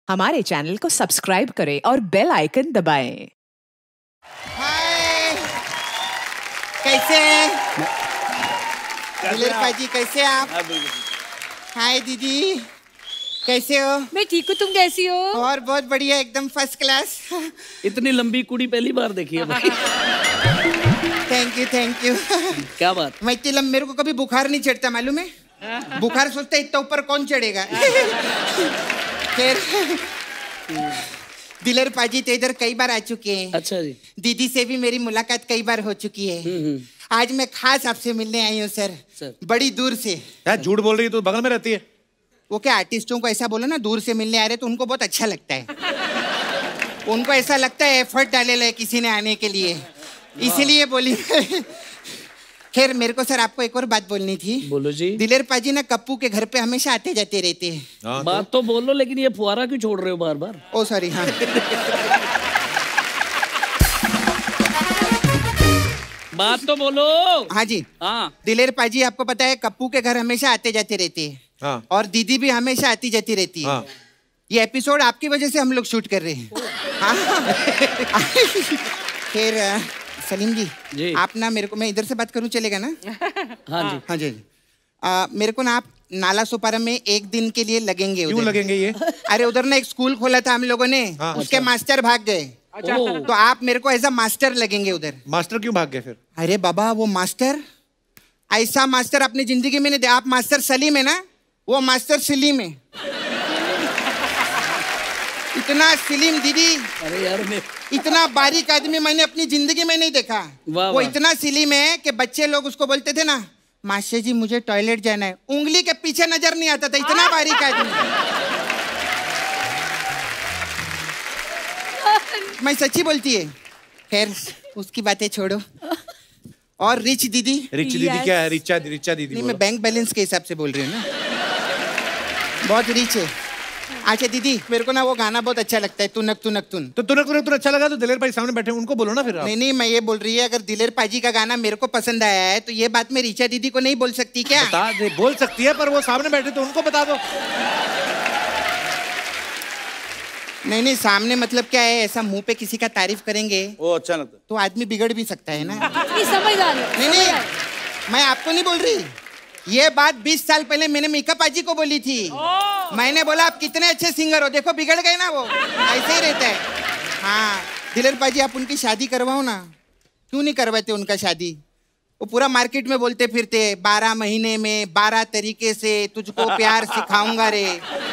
हमारे चैनल को सब्सक्राइब करें और बेल आइकन दबाएं। हाय, कैसे हैं? दिलेर पाजी कैसे आप? हाय दीदी, कैसे हो? मैं ठीक हूँ, तुम कैसी हो? और बहुत बढ़िया, एकदम फर्स्ट क्लास। इतनी लंबी कुड़ी पहली बार देखी है भाई। Thank you thank you. क्या बात? मैं इतनी मेरे को कभी बुखार नहीं चढ़ता, मालूम है? बुखार सोचता इतना ऊपर कौन चढ़ेगा। खैर, दिलेर पाजी तो इधर कई बार आ चुके हैं। अच्छा जी। दीदी से भी मेरी मुलाकात कई बार हो चुकी है। आज मैं खास आपसे मिलने आई हूँ सर, बड़ी दूर से। यार झूठ बोल रही है, तो बगल में रहती है। वो क्या आर्टिस्टों को ऐसा बोलो ना, दूर से मिलने आ रहे तो उनको बहुत अच्छा लगता है। उनको ऐसा लगता है एफर्ट डाले है किसी ने आने के लिए, इसीलिए बोली। खैर मेरे को सर आपको एक और बात बोलनी थी। बोलो जी। दिलेर पाजी ना कप्पू के घर पे हमेशा आते जाते रहते हैं। बात तो बोलो, लेकिन ये फुहारा क्यों छोड़ रहे हो बार बार? ओ सॉरी। हाँ बात तो बोलो। हाँ जी। हाँ। दिलेर पाजी आपको पता है कप्पू के घर हमेशा आते जाते रहते हैं। हाँ। और दीदी भी हमेशा आती जाती रहती है। हाँ। ये एपिसोड आपकी वजह से हम लोग शूट कर रहे हैं। हाँ। फिर सलीम जी, आप ना मेरे को, मैं इधर से बात करूं चलेगा ना? हाँ जी। हाँ जी। मेरे को ना आप नाला सोपारा में एक दिन के लिए लगेंगे। क्यों लगेंगे ये? अरे उधर ना एक स्कूल खोला था हम लोगों ने। हाँ, उसके मास्टर भाग गए। तो आप मेरे को एज अ मास्टर लगेंगे उधर। मास्टर क्यों भाग गए फिर? अरे बाबा, वो मास्टर ऐसा मास्टर अपनी जिंदगी में नहीं दे। आप मास्टर सलीम है ना, वो मास्टर सलीम है। इतना सलीम दीदी, अरे यार मैं इतना बारीक आदमी मैंने अपनी जिंदगी में नहीं देखा। वो इतना सलीम है कि बच्चे लोग उसको बोलते थे ना, मास्टर जी मुझे टॉयलेट जाना है, उंगली के पीछे नजर नहीं आता था, इतना बारीक आदमी। मैं सच्ची बोलती है। खैर उसकी बातें छोड़ो। और रिच दीदी। रिच दीदी क्या है? रिचा दीदी नहीं, मैं बैंक बैलेंस के हिसाब से बोल रही हूँ ना, बहुत रिच है। अच्छा दीदी, मेरे को ना वो गाना बहुत अच्छा लगता है, तुनक तुनक तुन। तो तुनक तुनक तुन अच्छा लगा तो दिलेर भाई सामने बैठे उनको बोलो ना फिर आप। नहीं, मैं ये बोल रही है, अगर दिलेर पाजी का गाना मेरे को पसंद आया है तो ये बात मैं रिचा दीदी को नहीं बोल सकती क्या? बता दे, बोल सकती है, पर वो सामने बैठे तो उनको बता दो। नहीं, सामने मतलब क्या है, ऐसा मुंह पे किसी का तारीफ करेंगे वो अच्छा लगता तो आदमी बिगड़ भी सकता है ना। समझदार। नहीं, मैं आपको नहीं बोल रही। ये बात 20 साल पहले मैंने मीका पाजी को बोली थी। मैंने बोला आप कितने अच्छे सिंगर हो, देखो बिगड़ गए ना, वो ऐसे ही रहता है। हाँ दिलेर पाजी, आप उनकी शादी करवाओ ना। क्यों नहीं करवाते उनका शादी? वो पूरा मार्केट में बोलते फिरते, 12 महीने में 12 तरीके से तुझको प्यार सिखाऊंगा रे।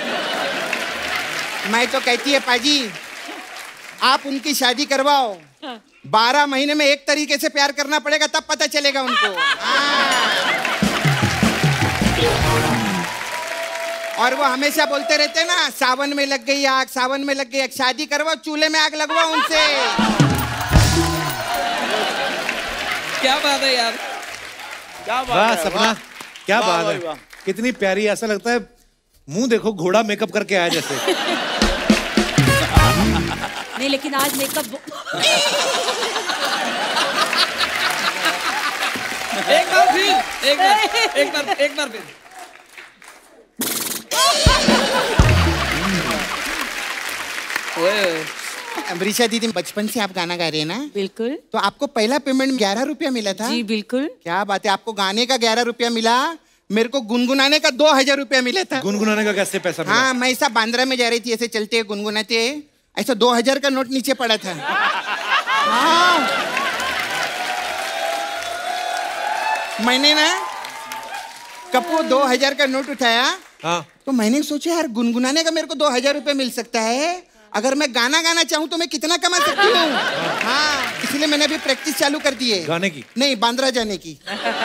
मैं तो कहती है पाजी, आप उनकी शादी करवाओ, 12 महीने में एक तरीके से प्यार करना पड़ेगा, तब पता चलेगा उनको। और वो हमेशा बोलते रहते हैं ना, सावन में लग गई आग, सावन में लग गई आग। शादी करवाओ, चूल्हे में आग लगवाओ उनसे। क्या बात है यार, क्या बात है सपना, क्या बात है, कितनी प्यारी। ऐसा लगता है मुंह देखो, घोड़ा मेकअप करके आया जैसे। नहीं लेकिन आज मेकअप एक बार फिर, एक बार फिर। अमरीशा दीदी, बचपन से आप गाना गा रहे हैं ना? बिल्कुल। तो आपको पहला पेमेंट 11 रुपया मिला था? जी बिल्कुल। क्या बात है, आपको गाने का 11 रुपया मिला, मेरे को गुनगुनाने का 2000 रुपया मिला था। गुनगुनाने का कैसे पैसा मिला? हाँ, मैं ऐसा बांद्रा में जा रही थी, ऐसे चलते गुनगुनाते, ऐसा 2000 का नोट नीचे पड़ा था। हाँ, मैंने ना कप्पू 2000 का नोट उठाया। हाँ। तो मैंने सोचा यार, गुनगुनाने का मेरे को 2000 रुपया मिल सकता है, अगर मैं गाना गाना चाहूँ तो मैं कितना कमा सकती हूँ। हाँ, इसलिए मैंने अभी प्रैक्टिस चालू कर दी है। गाने की? नहीं, बांद्रा जाने की।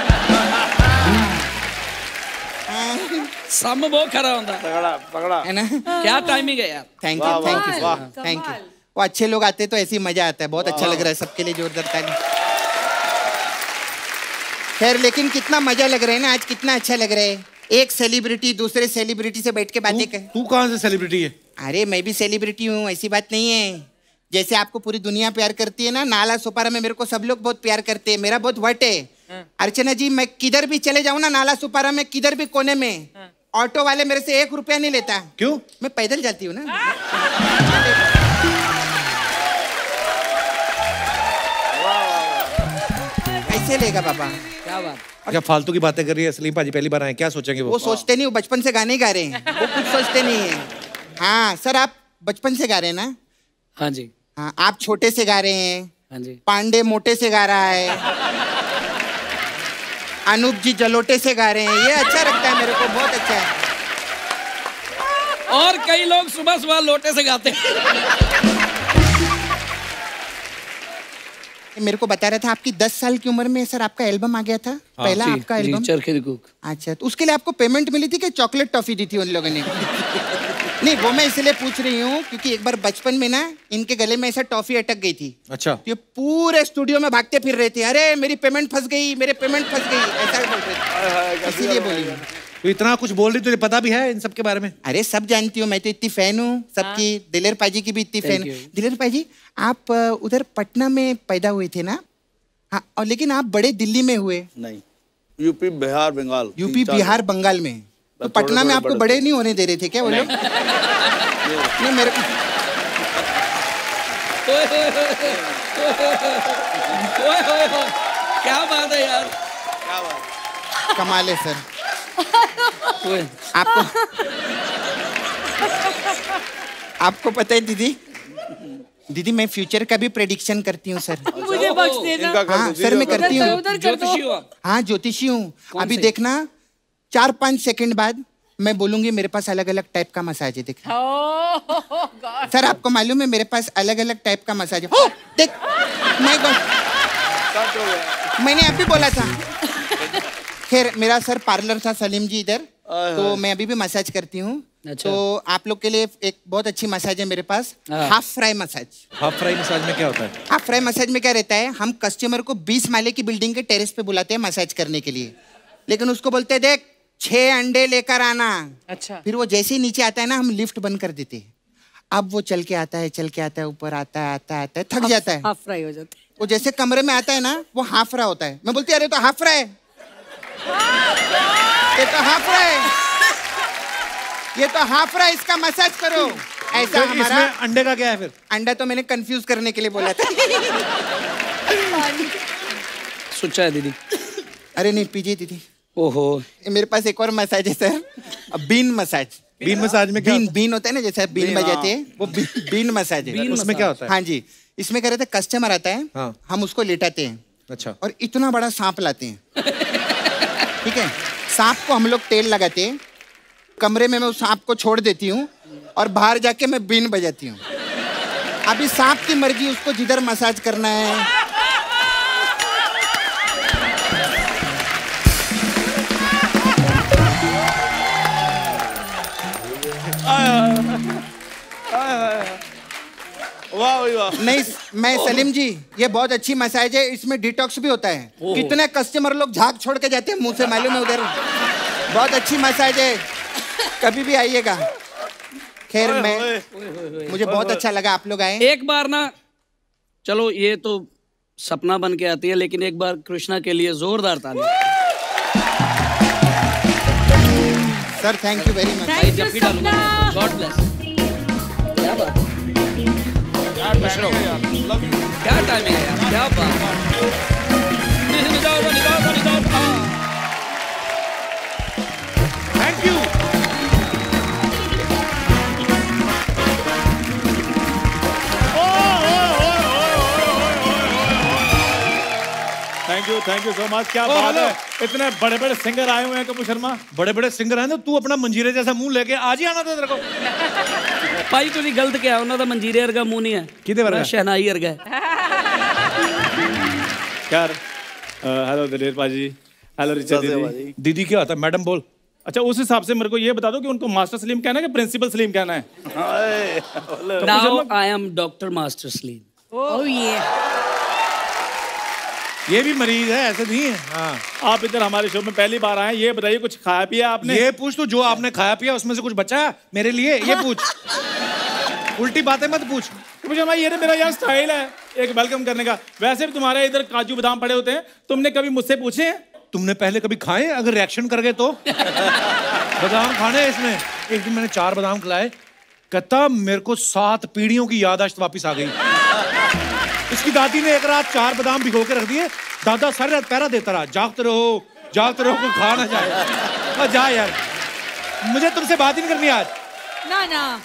सम वो खरा होता पकड़ा है ना? क्या टाइमिंग है यार। Thank you. वो अच्छे लोग आते तो ऐसे ही मजा आता है, बहुत अच्छा लग रहा है। सबके लिए जोरदार ताली। खैर लेकिन कितना मजा लग रहा है ना आज, कितना अच्छा लग रहा है। एक सेलिब्रिटी दूसरे सेलिब्रिटी से बैठ के बातें कर। तू कहाँ से सेलिब्रिटी है? अरे मैं भी सेलिब्रिटी हूँ, ऐसी बात नहीं है। जैसे आपको पूरी दुनिया प्यार करती है ना, नाला सुपारा में मेरे को सब लोग बहुत प्यार करते हैं, मेरा बहुत वट है। अर्चना जी, मैं किधर भी चले जाऊँ ना, नाला सुपारा में किधर भी कोने में, ऑटो वाले मेरे से 1 रुपया नहीं लेता। क्यों? मैं पैदल जाती हूँ ना। कैसे लेगा पापा? क्या बात। क्या फालतू की बातें कर रही है सलीम पाजी? पहली बार आए, क्या सोचेंगे वो? वो सोचते नहीं, वो बचपन से गाने गा रहे हैं, वो कुछ सोचते नहीं है। हाँ सर, आप बचपन से गा रहे हैं ना? हाँ जी। हाँ, आप छोटे से गा रहे हैं, हाँ जी। पांडे मोटे से गा रहा है, अनूप जी जलोटे से गा रहे हैं। ये अच्छा लगता है मेरे को, बहुत अच्छा है। और कई लोग सुबह सुबह लोटे से गाते हैं। मेरे को बता रहा था आपकी 10 साल की उम्र में सर आपका एल्बम आ गया था। पहला आपका एल्बम। चरखे दी कुक। अच्छा, तो उसके लिए आपको पेमेंट मिली थी कि चॉकलेट टॉफी दी थी उन लोगों ने? नहीं, वो मैं इसलिए पूछ रही हूँ क्योंकि एक बार बचपन में ना इनके गले में ऐसा टॉफी अटक गई थी। अच्छा। ये पूरे स्टूडियो में भागते फिर रहे थे, अरे मेरी पेमेंट फंस गई, मेरे पेमेंट फंस गई, ऐसा बोल रहे थे, इसीलिए बोली। तो इतना कुछ बोल रही, तुझे पता भी है इन सब के बारे में? अरे सब जानती हूँ, मैं तो इतनी फैन हूँ सबकी। दिलेर पाजी की भी इतनी फैन। दिलेर पाजी, आप उधर पटना में पैदा हुए थे ना? हाँ, और लेकिन आप बड़े दिल्ली में हुए? नहीं, यूपी बिहार बंगाल। यूपी बिहार बंगाल में? तो पटना में आपको बड़े नहीं होने दे रहे थे क्या वो लोग? नहीं मेरे क्या बात है यार, क्या बात। कमाल है सर। आपको पता है दीदी मैं फ्यूचर का भी प्रेडिक्शन करती हूँ सर। मुझे बख्श देना। हाँ सर, मैं करती हूँ। ज्योतिषी हो आप? हाँ ज्योतिषी हूँ। अभी देखना 4-5 सेकंड बाद मैं बोलूंगी मेरे पास अलग अलग टाइप का मसाज है। देख सर, आपको मालूम है मेरे पास अलग अलग टाइप का मसाज है। देख, मैंने अभी बोला था। खैर, मेरा सर पार्लर था सलीम जी इधर, तो मैं अभी भी मसाज करती हूँ। अच्छा। तो आप लोग के लिए एक बहुत अच्छी मसाज है मेरे पास, half fry massage. Half fry massage में क्या होता है? हाफ फ्राई मसाज में क्या रहता है, हम कस्टमर को 20 माले की बिल्डिंग के टेरेस पे बुलाते हैं मसाज करने के लिए, लेकिन उसको बोलते हैं देख 6 अंडे लेकर आना। अच्छा। फिर वो जैसे ही नीचे आता है ना, हम लिफ्ट बंद कर देते हैं। अब वो चल के आता है, ऊपर आता है, थक जाता है, हाफ फ्राई हो जाता है। वो जैसे कमरे में आता है ना, वो हाफ फ्राई होता है। मैं बोलती अरे तो हाफ फ्राई, ये तो हाफ फ्राई, ये तो हाफ फ्राई, इसका मसाज करो। ऐसा हमारा। इसमें अंडे का क्या है फिर? अंडा तो मैंने कंफ्यूज करने के लिए बोला था। सुच्चा है दीदी। अरे नहीं पीजिए दीदी। ओहो, मेरे पास एक और मसाज है sir, bean massage. Bean massage में क्या? बीन होता है ना, जैसे बीन बजाते हैं, वो बीन मसाज है। उसमें क्या होता है? हाँ जी, इसमें क्या रहता है, कस्टमर आता है, हाँ। हम उसको लेटाते हैं। अच्छा। और इतना बड़ा सांप लाते हैं। ठीक है, सांप को हम लोग तेल लगाते हैं, कमरे में मैं उस सांप को छोड़ देती हूँ और बाहर जाके मैं बीन बजाती हूँ। अभी सांप की मर्जी, उसको जिधर मसाज करना है। वाह वाह। नहीं मैं सलीम जी, ये बहुत अच्छी मसाज है, इसमें डिटॉक्स भी होता है। कितने कस्टमर लोग झाग छोड़ के जाते हैं मुंह से, मालूम है उधर। बहुत अच्छी मसाज है, कभी भी आइएगा। खैर, मुझे बहुत अच्छा लगा आप लोग आए। एक बार ना, चलो ये तो सपना बन के आती है, लेकिन एक बार कृष्णा के लिए जोरदार ताली। Sir thank you very much. भाई जब भी डालूंगा, गॉड ब्लेस। क्या बात है, क्या टाइमिंग है यार, क्या बात। Thank you. Thank you so much. क्या बात है, इतने बड़े बड़े सिंगर आए हुए हैं कपूर शर्मा। बड़े बड़े सिंगर हैं तो तू अपना मंजीरे जैसा मुंह लेके आज ही आना था तेरे को। भाई तुझे गलत क्या, उन्होंने तो मंजीरे वर्गा मुंह नहीं है, किदे वर्गा? शहनाई वर्गा है। यार हेलो दिलेर पाजी, हेलो रिचा दीदी। दीदी क्या होता है? मैडम बोल। अच्छा, उस हिसाब से मेरे को ये बता दो कि उनको मास्टर सलीम कहना है कि प्रिंसिपल सलीम कहना है? Now I am doctor master Salim. Oh ये ये भी मरीज है, ऐसे नहीं है। हाँ। आप इधर हमारे शो में पहली बार आए, ये बताइए कुछ खाया पिया आपने? ये पूछ तो, जो आपने खाया पिया उसमें से कुछ बचा है मेरे लिए? ये पूछ, उल्टी बातें मत पूछ। मुझे ये मेरा यार स्टाइल है एक वेलकम करने का। वैसे भी तुम्हारे इधर काजू बादाम पड़े होते हैं, तुमने कभी मुझसे पूछे हैं तुमने पहले कभी खाए? अगर रिएक्शन कर गए तो बादाम खाने इसने। एक दिन मैंने 4 बादाम खिलाए, कहता मेरे को 7 पीढ़ियों की याददाश्त वापस आ गई। इसकी दादी ने एक रात 4 बादाम भिगो के रख दिए, दादा सारी रात पहरा देता रहा, जागते रहो कोई खा ना जाए। जा यार, मुझे तुमसे बात ही नहीं करनी आज। ना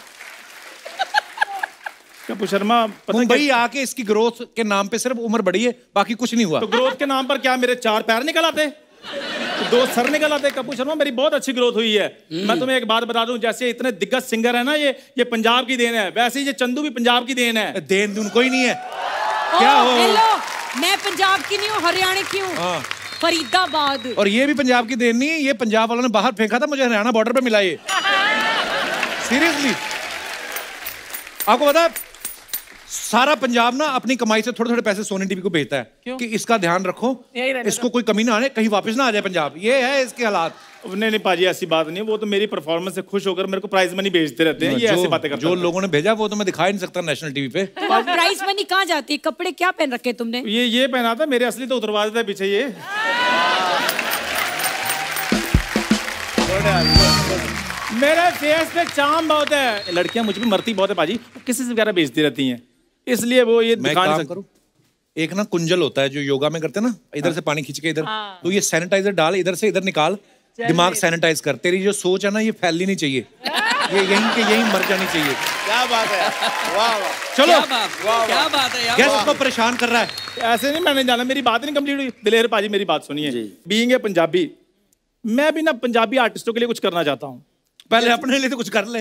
कपूर शर्मा, मुंबई आके इसकी ग्रोथ के नाम पे सिर्फ उम्र बढ़ी है, बाकी कुछ नहीं हुआ। तो ग्रोथ के नाम पर क्या मेरे 4 पैर निकल आते, 2 सर निकल आते? कपूर शर्मा, मेरी बहुत अच्छी ग्रोथ हुई है। मैं तुम्हें एक बात बता दूं, जैसे इतने दिग्गज सिंगर है ना, ये पंजाब की देन है, वैसे ही ये चंदू भी पंजाब की देन है। देन दून कोई नहीं है। क्या हो? हेलो, मैं पंजाब की नहीं हूँ, हरियाणा की हूँ। हाँ। फरीदाबाद। और ये भी पंजाब की देन नहीं, ये पंजाब वालों ने बाहर फेंका था, मुझे हरियाणा बॉर्डर पे मिला ये। सीरियसली, आपको पता है सारा पंजाब ना अपनी कमाई से थोड़े थोड़े पैसे सोनी टीवी को भेजता है कि इसका ध्यान रखो, इसको कोई कमी ना आने, कहीं वापस ना आ जाए पंजाब। ये है इसके हालात। नहीं पाजी, ऐसी बात नहीं, वो तो मेरी परफॉर्मेंस से खुश होकर मेरे को प्राइज मनी भेजते रहते हैं। ये ऐसी बातें करते हैं। जो लोगों ने भेजा वो तो मैं दिखा ही नहीं सकता नेशनल टीवी पे। प्राइज मनी कहाँ जाती है? कपड़े क्या पहन रखे तुमने? ये पहना था, मेरे असली तो उतरवा देता है पीछे ये। मेरे फेस पे चाम बहुत है, लड़कियां मुझ पे मरती बहुत है पाजी, किसी से वगैरह बेचती रहती हैं, इसलिए वो ये दिखा नहीं सकता। एक ना कुंजल होता है जो योगा में करते हैं ना, इधर से पानी खींच के इधर, तो ये सैनिटाइजर डाल, इधर से इधर निकाल, दिमाग सैनिटाइज कर। तेरी जो सोच है ना, ये फैलनी नहीं चाहिए, ये यहीं के यहीं मर जानी चाहिए। क्या बात है, वाह वाह। चलो, क्या बात है यार, गेस्ट को परेशान कर रहा है। ऐसे नहीं, मैंने जाना, मेरी बात नहीं कंप्लीट हुई। दिलेर पाजी, मेरी बात सुनिए। बीइंग ए पंजाबी, मैं भी ना पंजाबी आर्टिस्टों के लिए कुछ करना चाहता हूँ। पहले अपने लिए तो कुछ कर ले।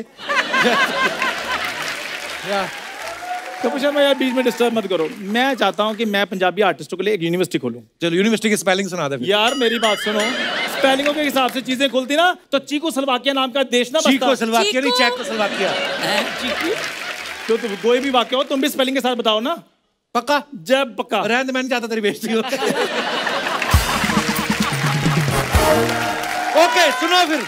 कपूर शर्मा यार, बीच में डिस्टर्ब मत करो। मैं चाहता हूँ कि मैं पंजाबी आर्टिस्टों के लिए एक यूनिवर्सिटी खोलूं। चलो, यूनिवर्सिटी की स्पेलिंग सुना दे। यार मेरी बात सुनो, स्पेलिंगों के हिसाब से चीजें खुलती ना, तो चीकोस्लोवाकिया नाम का देश ना बसता। चीकोस्लोवाकिया नहीं, चेकोस्लोवाकिया। तो तुम कोई भी वाक्य हो, तुम भी स्पेलिंग के साथ बताओ ना। पक्का? जब पक्का। रहने दे, मैं नहीं चाहता तेरी बेइज्जती हो। ओके, सुनो फिर।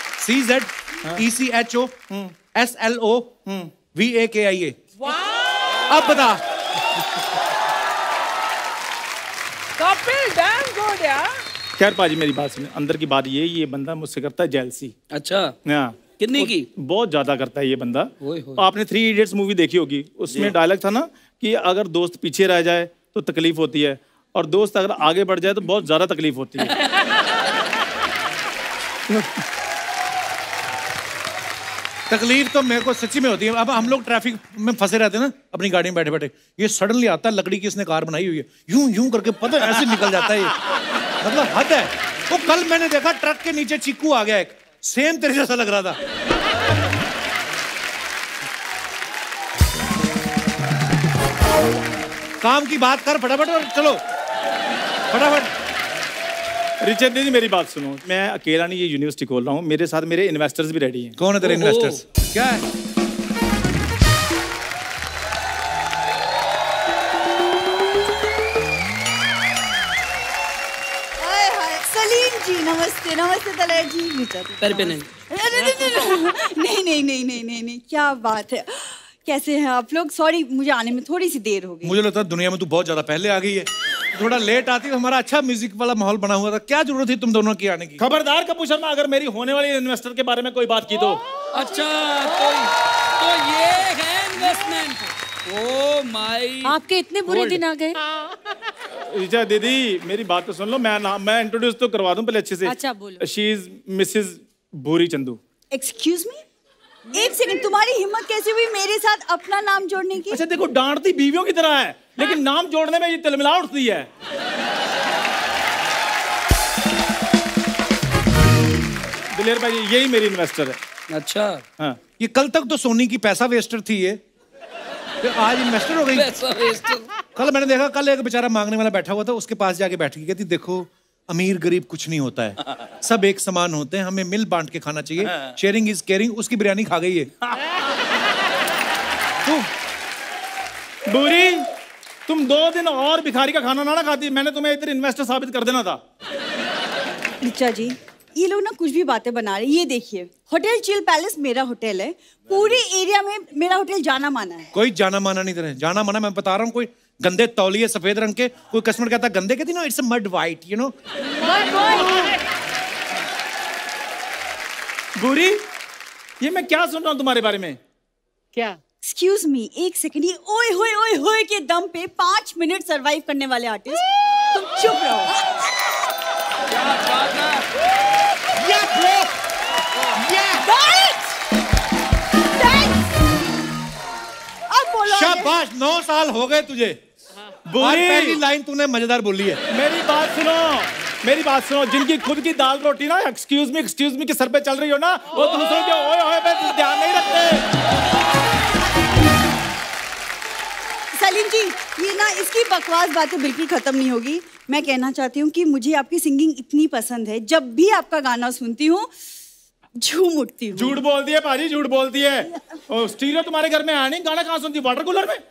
CZECHOSLOVAKIA। अब बता। कपिल डैम गुड यार। खैर पाजी, मेरी बात सुनिए, अंदर की बात ये बंदा मुझसे करता है जेलसी। अच्छा, हाँ। कितनी की? बहुत ज्यादा करता है ये बंदा। आपने 3 इडियट्स मूवी देखी होगी, उसमें डायलॉग था ना कि अगर दोस्त पीछे रह जाए तो तकलीफ होती है, और दोस्त अगर आगे बढ़ जाए तो बहुत ज्यादा तकलीफ होती है। तकलीफ तो मेरे को सच्ची में होती है। अब हम लोग ट्रैफिक में फंसे रहते हैं ना अपनी गाड़ी में बैठे बैठे, ये सडनली आता है, लकड़ी की इसने कार बनाई हुई है, यूं यूं करके पता है ऐसे निकल जाता है ये, मतलब हद है। वो कल मैंने देखा ट्रक के नीचे चीकू आ गया एक, सेम तेरे जैसा लग रहा था। काम की बात कर फटाफट, और चलो फटाफट। रिचर्ड जी, मेरी बात सुनो, मैं अकेला नहीं ये यूनिवर्सिटी खोल रहा हूँ, मेरे साथ मेरे इन्वेस्टर्स भी रेडी हैं। कौन है तेरे इन्वेस्टर्स? क्या है? सलीम जी, नमस्ते। नमस्ते दलेर जी। पैर पे नहीं। नहीं, क्या बात है, कैसे हैं आप लोग? सॉरी, मुझे आने में थोड़ी सी देर हो गई। मुझे लगता है दुनिया में तू बहुत ज्यादा पहले आ गई है, थोड़ा लेट आती है। हमारा अच्छा म्यूजिक वाला माहौल बना हुआ था, क्या जरूरत थी तुम दोनों की आने की? खबरदार कपूर शर्मा, अगर मेरी होने वाली इन्वेस्टर के बारे में कोई बात की तो। अच्छा, तो ये है इन्वेस्टमेंट। ओह माय, आपके इतने बुरे दिन आ गए? रिचा दीदी, मेरी बात तो सुन लो, मैं इंट्रोड्यूस तो करवा दूं पहले अच्छे से। अच्छा, बोलो। शी इज मिसेस भूरी चंदू। एक्सक्यूज मी, एक सेकंड, तुम्हारी हिम्मत कैसे हुई मेरे साथ अपना नाम जोड़ने की? अच्छा देखो, डांटती बीवियों की तरह है, लेकिन नाम जोड़ने में ये तिलमिला उठती है। दिलेर भाई, यही मेरी इन्वेस्टर है। अच्छा, हाँ। ये कल तक तो सोनी की पैसा वेस्टर थी, ये आज इन्वेस्टर हो गई। पैसा वेस्ट। कल मैंने देखा, कल एक बेचारा मांगने वाला बैठा हुआ था, उसके पास जाके बैठ गई, कहती देखो अमीर गरीब कुछ नहीं होता है, सब एक समान होते हैं, हमें मिल बांट के खाना चाहिए, शेयरिंग इज केयरिंग। उसकी बिरयानी खा गई है। बुरी, तुम 2 दिन और भिखारी का खाना ना खाती, मैंने तुम्हें इधर इन्वेस्टर साबित कर देना था। रिचा जी, ये लोग ना कुछ भी बातें बना रहे हैं। ये देखिए, होटल चिल पैलेस मेरा होटल है, पूरे एरिया में मेरा होटल जाना माना है। कोई जाना माना नहीं तेरे, जाना माना मैं बता रहा हूँ। कोई गंदे तौलिए सफेद रंग के, कोई कस्टमर कहता है गंदे कहती ना, it's mud white, you know. बुरी, ये मैं क्या सुन रहा हूँ तुम्हारे बारे में? क्या? एक्सक्यूज मी, एक सेकंड, ये ओए होए के दम पे 5 मिनट सरवाइव करने वाले आर्टिस्ट, तुम चुप रहो। अब बोलो। शाबाश, 9 साल हो गए तुझे। आज पहली लाइन तूने मजेदार बोली है। मेरी बात सुनो, जिनकी खुद की दाल रोटी ना एक्सक्यूज मी के सर पे चल रही हो ना, वो दूसरों के ओए ओए पे ध्यान नहीं रखते। सलीम जी, ये ना इसकी बकवास बातें बिल्कुल खत्म नहीं होगी। मैं कहना चाहती हूँ कि मुझे आपकी सिंगिंग इतनी पसंद है, जब भी आपका गाना सुनती हूँ झूम उठती हूँ। झूठ बोलती है पाजी, झूठ बोलती है। और स्टीरियो तुम्हारे घर में आया नहीं, गाना कहाँ सुनती? वाटर कूलर में।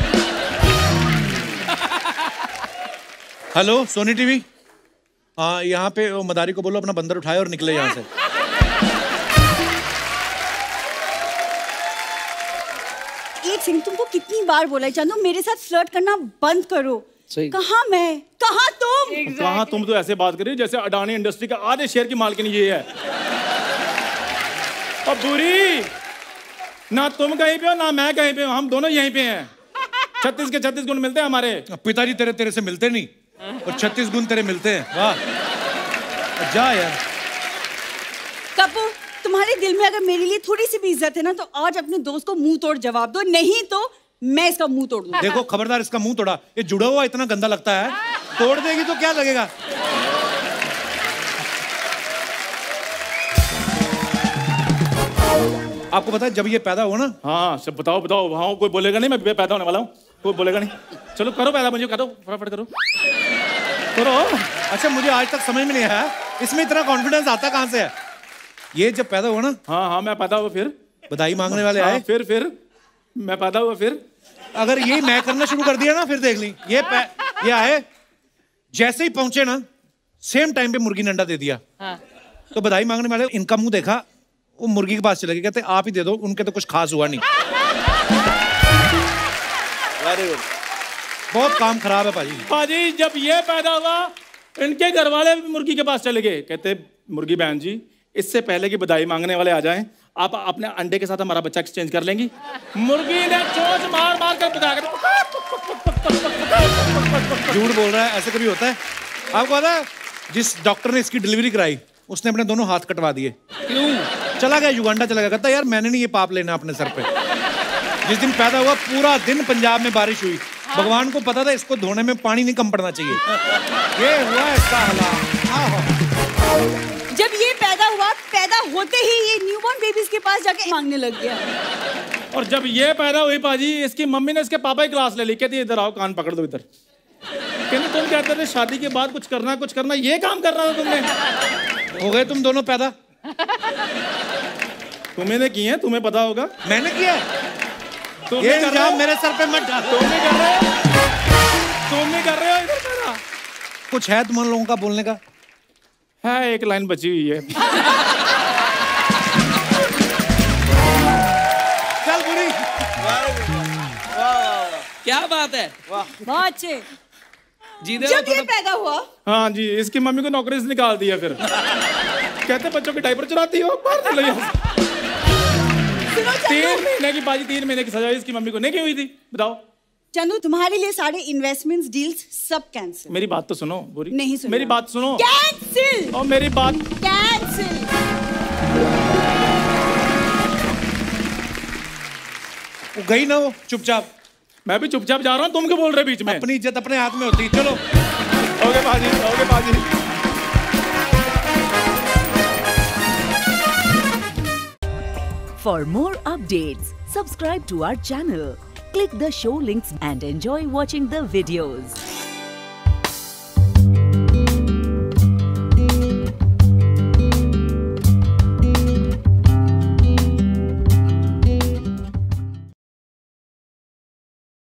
हेलो सोनी टीवी, हाँ यहाँ पे वो मदारी को बोलो अपना बंदर उठाए और निकले यहाँ से। एक सिंह, तुमको कितनी बार बोला है जानू, मेरे साथ फ्लर्ट करना बंद करो। कहाँ मैं, कहाँ तुम? कहाँ तुम तो ऐसे बात करी जैसे अडानी इंडस्ट्री का आधे शेयर की मालकिन ये है। अब बुरी, ना तुम कहीं पे हो ना मैं कहीं पे हूँ, हम दोनों यहीं पे हैं। 36 के 36 गुण मिलते हैं हमारे। पिताजी तेरे से मिलते नहीं और 36 गुण तेरे मिलते हैं। वाह, जा यार। कपूर, तुम्हारे दिल में अगर मेरे लिए थोड़ी सी भी इज्जत है ना, तो आज अपने दोस्त को मुंह तोड़ जवाब दो, नहीं तो मैं इसका मुंह तोड़ दूंगा। देखो खबरदार, इसका मुंह तोड़ा। ये जुड़ा हुआ इतना गंदा लगता है, तोड़ देगी तो क्या लगेगा। आपको पता है जब ये पैदा हुआ ना, हाँ सब बताओ। हाँ कोई बोलेगा नहीं, मैं पैदा होने वाला हूँ, कोई बोलेगा नहीं। चलो करो पैदा, मुझे करो, फटाफट करो। अच्छा मुझे आज तक समझ में नहीं आया इसमें इतना कॉन्फिडेंस आता कहाँ से है। ये जब पैदा हुआ ना, हाँ मैं पैदा हुआ, फिर बधाई मांगने वाले आए, फिर मैं पैदा हुआ, फिर अगर ये मैं करना शुरू कर दिया ना, फिर देख ली। ये आए, जैसे ही पहुंचे ना, सेम टाइम पे मुर्गी ने अंडा दे दिया। तो बधाई मांगने वाले इनका मुंह देखा, वो मुर्गी के पास चले गए, कहते आप ही दे दो, उनके तो कुछ खास हुआ नहीं। Very good. बहुत काम खराब है पाजी। जब ये पैदा हुआ, इनके घर वाले मुर्गी के पास चले गए, कहते मुर्गी बहन जी, इससे पहले कि बधाई मांगने वाले आ जाएं, आप अपने अंडे के साथ हमारा बच्चा एक्सचेंज कर लेंगी। मुर्गी ने चोंच मार कर बता कर। झूठ बोल रहा है, ऐसे कभी होता है? आपको पता है जिस डॉक्टर ने इसकी डिलीवरी कराई, उसने अपने दोनों हाथ कटवा दिए। क्यों? चला गया युगांडा, चला गया, कहता यार मैंने नहीं ये पाप लेना अपने सर पे। जिस दिन पैदा हुआ पूरा दिन पंजाब में बारिश हुई, भगवान को पता था इसको धोने में पानी नहीं कम पड़ना चाहिए। ये हुआ इसका हालात। जब ये पैदा हुआ, पैदा होते ही ये न्यूबॉर्न बेबीज के पास जाके मांगने लग गया। और जब ये पैदा हुई पाजी, इसकी मम्मी ने इसके पापा की क्लास ले ली, कहती इधर आओ, कान पकड़ दो इधर। कहते तुम कहते थे शादी के बाद कुछ करना, ये काम कर रहा था तुमने। हो गए तुम दोनों पैदा। तुम्हें किए हैं, तुम्हें पता होगा। मैंने किया। ये इल्जाम मेरे सर पे मत डालो। तुम कर रहे हो इधर मेरा। कुछ है तुम लोगों का बोलने का? है, एक लाइन बची हुई है। चल बुरी। क्या बात है, बहुत अच्छे। जब ये पैदा हुआ, हाँ जी, इसकी मम्मी को नौकरी से निकाल दिया। फिर कहते बच्चों के डायपर चुराती हो, मार नहीं लगी। 3 महीने की बाजी, 3 महीने की सजा इसकी मम्मी को नहीं हुई थी। बताओ चंदू, तुम्हारे लिए सारे इन्वेस्टमेंट्स डील्स सब कैंसिल। मेरी बात तो सुनो बुरी। नहीं सुनो। मेरी बात सुनो। कैंसिल। और मेरी बात कैंसिल। वो गई ना, वो चुपचाप। मैं भी चुपचाप जा रहा हूँ, तुम क्यों बोल रहे बीच में? अपनी इज्जत अपने हाथ में होती। चलो ओके बाजी। For more updates, subscribe to our channel, click the show links and enjoy watching the videos.